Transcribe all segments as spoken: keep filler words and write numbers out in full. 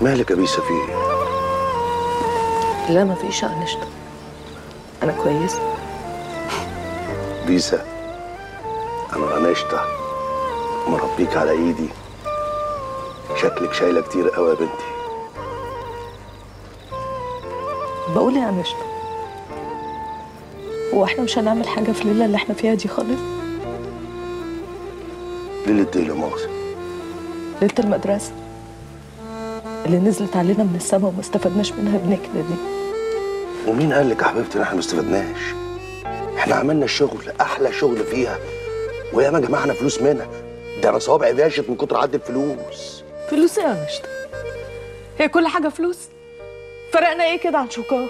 مالك يا بيسا في ايه؟ لا مفيش يا أنشطة، أنا كويسة. بيسا أنا أنشطة مربيك على إيدي، شكلك شايلة كتير قوي يا بنتي. بقول يا أنشطة، هو احنا مش هنعمل حاجة في الليلة اللي احنا فيها دي خالص؟ ليلة ايه لا مؤاخذة؟ ليلة المدرسة اللي نزلت علينا من السما وما استفدناش منها بنكلة دي. ومين قال لك يا حبيبتي ان احنا ما استفدناش؟ احنا عملنا الشغل احلى شغل فيها، وياما جمعنا فلوس منها. ده انا صوابعي باشت من كتر عد الفلوس. فلوس ايه يا أنشطة؟ هي كل حاجة فلوس؟ فرقنا ايه كده عن شوكار؟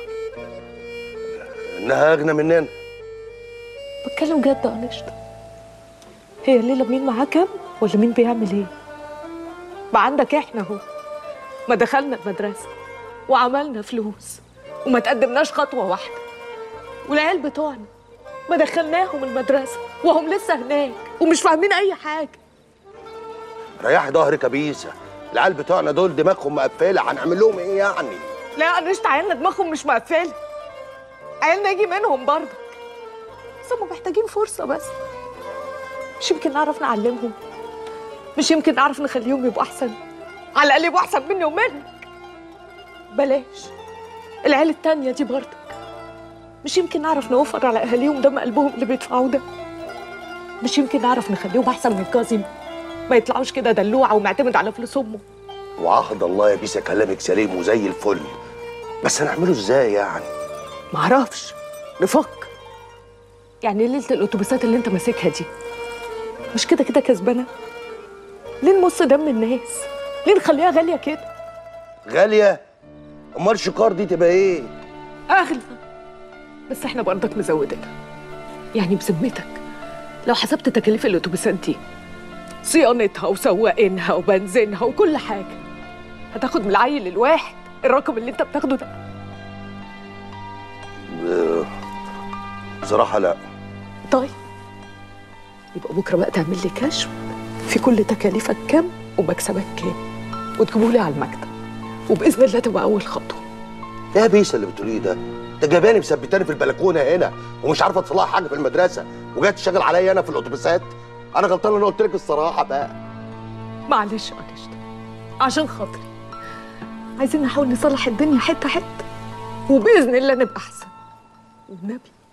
انها اغنى مننا. بتكلم جد يا أنشطة، هي الليلة مين معاه كام ولا مين بيعمل ايه؟ ما عندك احنا اهو، ما دخلنا المدرسة وعملنا فلوس وما تقدمناش خطوة واحدة، والعيال بتوعنا ما دخلناهم المدرسة وهم لسه هناك ومش فاهمين أي حاجة. ريحي ظهرك يا بيسا، العيال بتوعنا دول دماغهم مقفلة، هنعمل لهم ايه يعني؟ لا يا أنشطة، عيالنا دماغهم مش مقفلة، عيالنا يجي منهم برضك، بس هم محتاجين فرصة بس. مش يمكن نعرف نعلمهم؟ مش يمكن نعرف نخليهم يبقوا أحسن؟ على الأقل يبقوا أحسن مني ومنك. بلاش العيال التانية دي برضك، مش يمكن نعرف نوفر على أهاليهم دم قلبهم اللي بيدفعوه ده؟ مش يمكن نعرف نخليهم أحسن من كاظم، ما يطلعوش كده دلوعة ومعتمد على فلوس أمه؟ وعهد الله يا بيسا كلامك سليم وزي الفل، بس هنعمله ازاي يعني؟ معرفش، نفكر. يعني ليلة الأتوبيسات اللي أنت ماسكها دي مش كده كده كسبانة؟ ليه نمص دم الناس؟ ليه نخليها غالية كده؟ غالية؟ أمال شكار دي تبقى إيه؟ أغلى، بس إحنا برضك مزودينها. يعني بذمتك لو حسبت تكاليف الأتوبيسات دي، صيانتها وسواقينها وبنزينها وكل حاجة، هتاخد من العيل الواحد الرقم اللي أنت بتاخده ده؟ بصراحة لا. طيب يبقى بكرة بقى تعمل لي كشف في كل تكاليفك كام ومكسبك كام، وتجيبه لي على المكتب، وبإذن الله تبقى أول خطوة. إيه يا بيسا اللي بتقوليه ده؟ ده جايباني مثبتاني في البلكونة هنا ومش عارفة تصلح حاجة في المدرسة، وجاية تشتغل عليا أنا في الأتوبيسات؟ أنا غلطان إن أنا قلت لك الصراحة بقى. معلش معلش، عشان خاطري عايزين نحاول نصلح الدنيا حتة حتة، وبإذن الله نبقى أحسن. والنبي